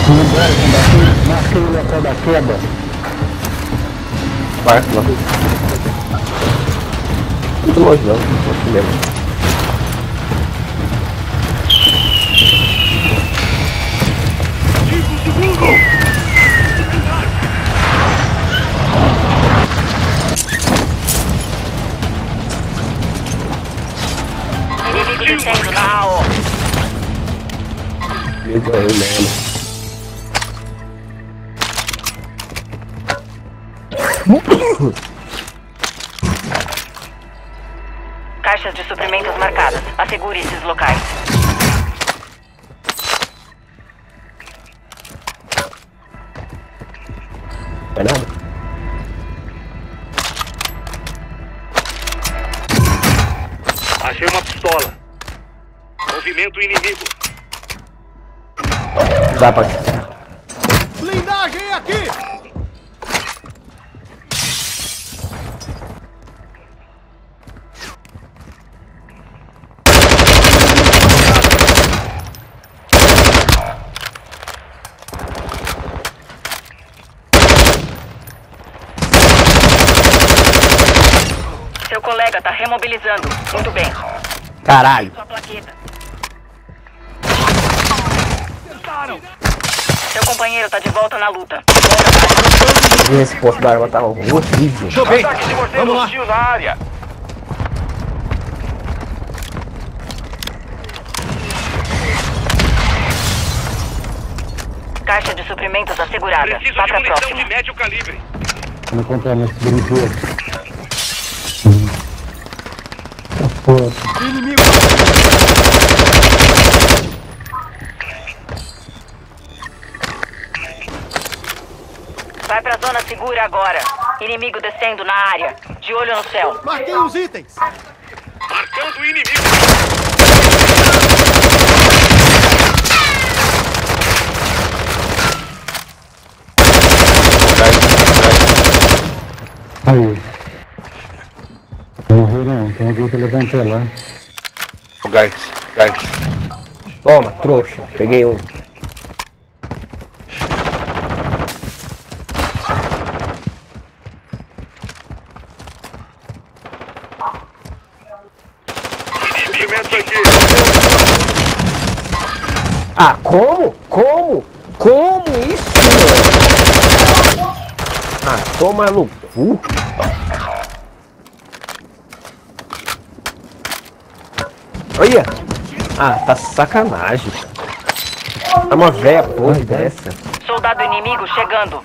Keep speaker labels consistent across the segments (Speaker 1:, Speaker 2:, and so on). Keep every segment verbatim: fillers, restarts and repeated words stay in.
Speaker 1: Marquei o local da queda.
Speaker 2: Vai, lá. Muito longe não, aqui mesmo.
Speaker 3: Inimigo descendo na A O.
Speaker 2: Meu Deus, mano.
Speaker 3: Caixas de suprimentos marcadas. Assegure esses locais.
Speaker 2: Não é nada?
Speaker 4: Achei uma pistola. Movimento inimigo.
Speaker 2: Dá pra...
Speaker 5: Blindagem aqui!
Speaker 3: Seu colega tá remobilizando. Muito bem.
Speaker 2: Caralho.
Speaker 3: Sua plaqueta. Seu companheiro tá de volta na luta.
Speaker 2: Esse posto da arma tava horrível.
Speaker 5: Tô bem.
Speaker 4: Ataque de morteiro
Speaker 5: Vamos lá.
Speaker 4: hostil na área.
Speaker 3: Caixa de suprimentos assegurada.
Speaker 4: Preciso
Speaker 3: Vá
Speaker 4: de
Speaker 3: pra
Speaker 4: munição
Speaker 3: próxima.
Speaker 4: de médio calibre.
Speaker 1: Não comprar nesse brinquedo. Porra.
Speaker 5: Inimigo.
Speaker 3: Vai pra zona segura agora. Inimigo descendo na área. De olho no céu.
Speaker 5: Marquei os itens.
Speaker 4: Marcando o inimigo.
Speaker 1: Aí. Não viu não, tem alguém que levantou lá.
Speaker 2: O gás, gás. Toma, trouxa. Peguei um.
Speaker 4: Suprimento aqui.
Speaker 2: Ah, como? Como? Como isso, mano? Ah, toma no cu. Olha. Ah, tá sacanagem. É uma véia porra dessa.
Speaker 3: Soldado inimigo chegando.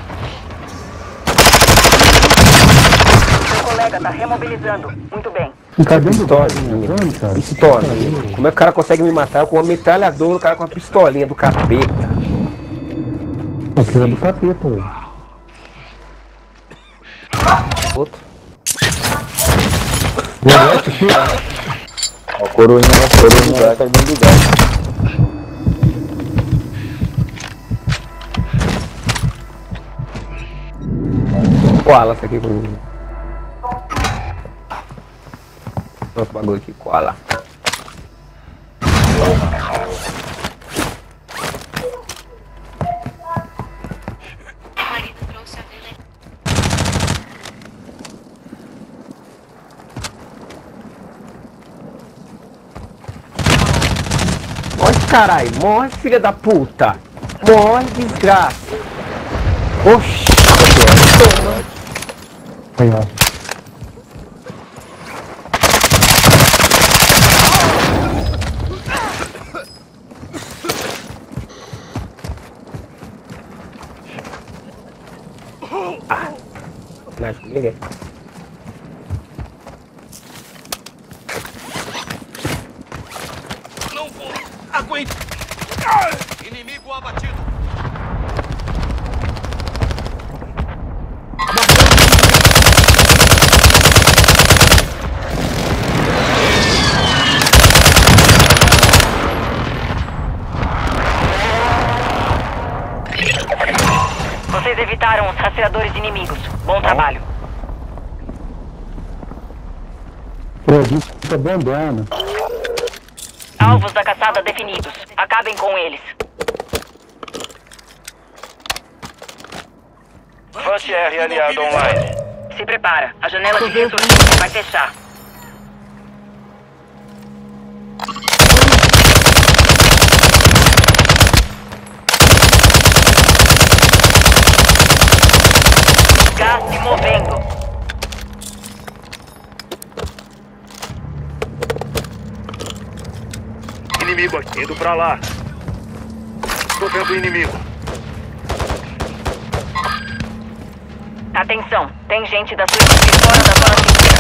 Speaker 3: Seu colega tá remobilizando. Muito bem.
Speaker 1: Cadê o
Speaker 2: Pistolinha. Pistolinha. Como é que o cara consegue me matar com uma metralhadora, o cara com uma pistolinha do capeta?
Speaker 1: Aquilo é do capeta, velho.
Speaker 2: Outro.
Speaker 1: Negócio aqui.
Speaker 2: Ó, a coroinha, a coroinha tá dentro do gás. Koala, essa aqui comigo. Outro bagulho aqui, koala. Morre, caralho, morre, filha da puta. Morre, desgraça. Oxi, toma.
Speaker 1: Aí, ó.
Speaker 2: Ah, mas comigo é.
Speaker 4: Não vou. Aguente. Ah! Inimigo abatido.
Speaker 3: Vocês evitaram os rastreadores inimigos. Bom trabalho.
Speaker 1: Produto tá bombando.
Speaker 3: Alvos da caçada definidos. Acabem com eles.
Speaker 4: J R aliado online.
Speaker 3: Se prepara. A janela de ressurgência vai fechar. Gás se movendo.
Speaker 4: Inimigo aqui, indo pra lá. Tô vendo o inimigo.
Speaker 3: Atenção, tem gente da sua equipe fora da zona segura.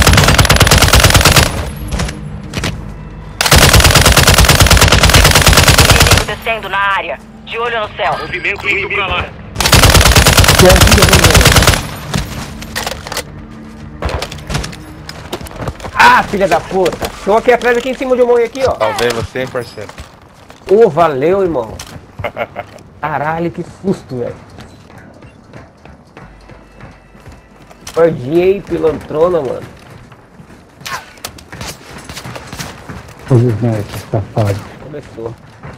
Speaker 3: Inimigo descendo na área. De olho no céu.
Speaker 4: Movimento indo pra lá.
Speaker 2: Ah, filha da puta. Estão aqui atrás, aqui em cima de eu morrer aqui, ó.
Speaker 6: Salvei você, hein, parceiro.
Speaker 2: Ô, oh, valeu, irmão. Caralho, que susto, velho. Odiei pilantrona, mano.
Speaker 1: Os snipers, safado.
Speaker 2: Começou.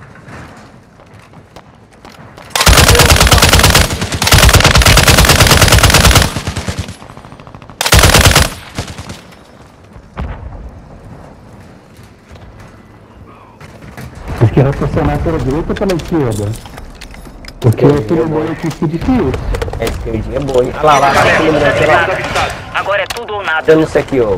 Speaker 1: Acho que era pressionar pela direita ou pela esquerda? Porque eu tenho meio que se difícil.
Speaker 2: É esquerdinha boa, hein? Olha lá, lá, lá, lá, lá, lá, lá.
Speaker 3: Agora é tudo ou nada.
Speaker 2: Eu não sei aqui, ó.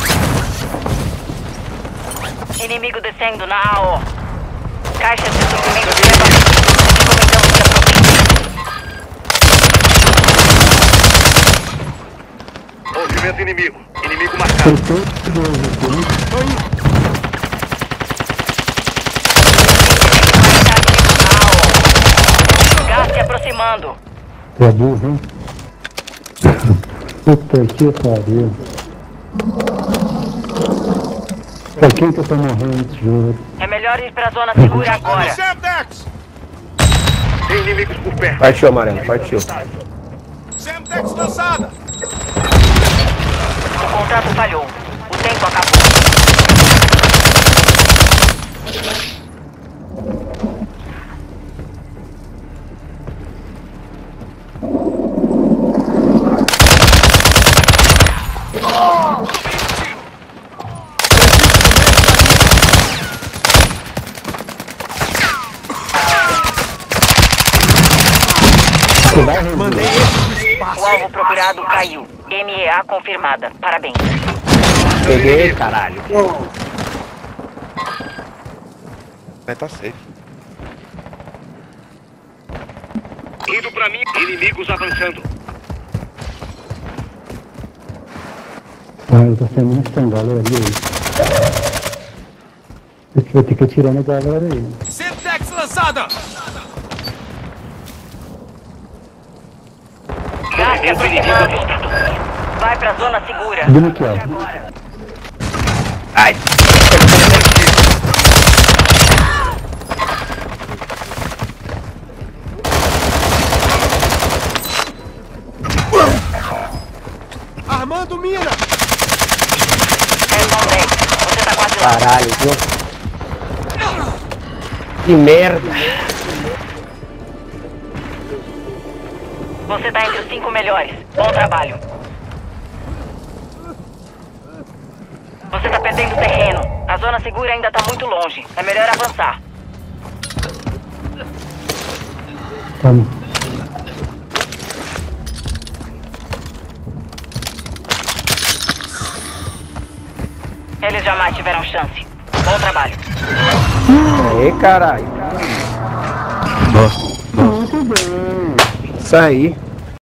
Speaker 3: Inimigo descendo na A O. Caixas de suprimentos levam. Encomendamos que aproxime.
Speaker 4: Movimento inimigo. Inimigo marcado.
Speaker 1: Tem todos dois aqui, né?
Speaker 3: Gás se aproximando.
Speaker 1: Tu é burro, hein? Puta que pariu. Pra quem que eu tô morrendo, juro?
Speaker 3: É melhor ir pra zona segura agora.
Speaker 5: Semtex!
Speaker 4: Tem inimigos por perto.
Speaker 2: Partiu, amarelo, partiu.
Speaker 5: Semtex lançada!
Speaker 3: O contrato falhou. O tempo acabou.
Speaker 5: Mandei esse
Speaker 3: O alvo procurado caiu. M E A confirmada. Parabéns.
Speaker 2: Peguei, caralho.
Speaker 6: Mas tá safe.
Speaker 4: Indo pra mim. Inimigos avançando.
Speaker 1: Ah, eu tô sendo muito estranho, galera. E aí? Eu vou ter que atirar na galera aí.
Speaker 5: Semtex lançada!
Speaker 3: Gás se aproximando. Vai pra zona segura.
Speaker 1: Vindo aqui, ó.
Speaker 2: Ai.
Speaker 5: Armando mina!
Speaker 3: Respondei. Você tá quase lá.
Speaker 2: Caralho, viu? Que merda.
Speaker 3: Você tá entre os cinco melhores. Bom trabalho. Você tá perdendo terreno. A zona segura ainda tá muito longe. É melhor avançar.
Speaker 1: Vamos.
Speaker 3: Eles jamais tiveram chance. Bom trabalho.
Speaker 2: Aí, caralho.
Speaker 1: Muito bem.
Speaker 2: Isso aí.